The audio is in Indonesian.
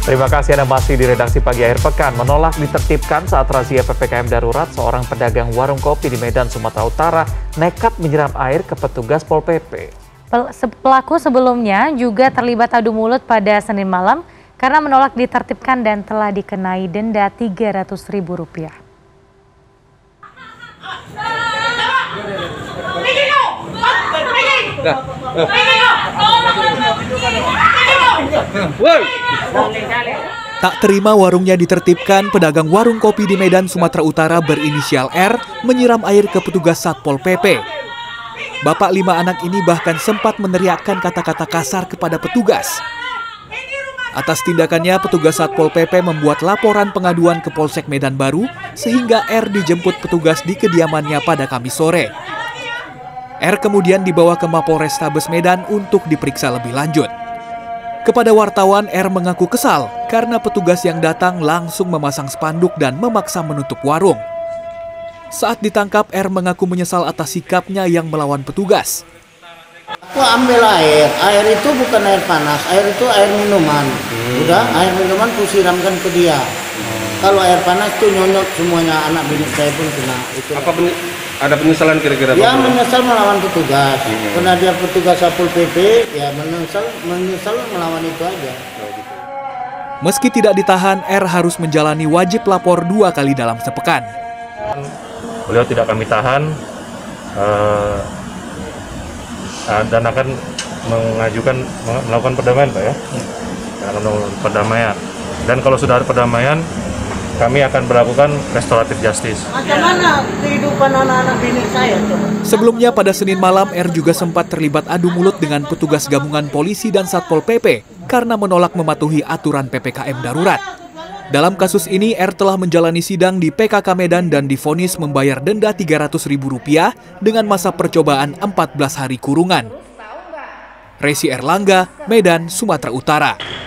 Terima kasih Anda masih di redaksi Pagi Akhir Pekan. Menolak ditertibkan saat razia PPKM darurat, seorang pedagang warung kopi di Medan, Sumatera Utara nekat menyiram air ke petugas Pol PP. Pelaku sebelumnya juga terlibat adu mulut pada Senin malam karena menolak ditertibkan dan telah dikenai denda Rp300.000. Tak terima warungnya ditertibkan, pedagang warung kopi di Medan, Sumatera Utara berinisial R menyiram air ke petugas Satpol PP. Bapak 5 anak ini bahkan sempat meneriakkan kata-kata kasar kepada petugas. Atas tindakannya, petugas Satpol PP membuat laporan pengaduan ke Polsek Medan Baru sehingga R dijemput petugas di kediamannya pada Kamis sore. R kemudian dibawa ke Mapolrestabes Medan untuk diperiksa lebih lanjut. Kepada wartawan, R mengaku kesal karena petugas yang datang langsung memasang spanduk dan memaksa menutup warung. Saat ditangkap, R mengaku menyesal atas sikapnya yang melawan petugas. Aku ambil air itu bukan air panas, air itu air minuman. Udah, air minuman ku siramkan ke dia. Kalau air panas tuh nyonyot semuanya, anak bini saya pun kena. Itu. Ada penyesalan kira-kira? Ya menyesal melawan petugas. Karena dia petugas Satpol PP, ya menyesal melawan itu aja. Meski tidak ditahan, R harus menjalani wajib lapor 2 kali dalam sepekan. Beliau tidak kami tahan dan akan melakukan perdamaian, Pak ya. Akan melakukan perdamaian. Dan kalau sudah ada perdamaian, kami akan melakukan restoratif justice. Bagaimana kehidupan anak-anak bini saya? Sebelumnya pada Senin malam, R juga sempat terlibat adu mulut dengan petugas gabungan polisi dan Satpol PP karena menolak mematuhi aturan PPKM darurat. Dalam kasus ini, R telah menjalani sidang di PKK Medan dan divonis membayar denda Rp300.000 dengan masa percobaan 14 hari kurungan. Resi Erlangga, Medan, Sumatera Utara.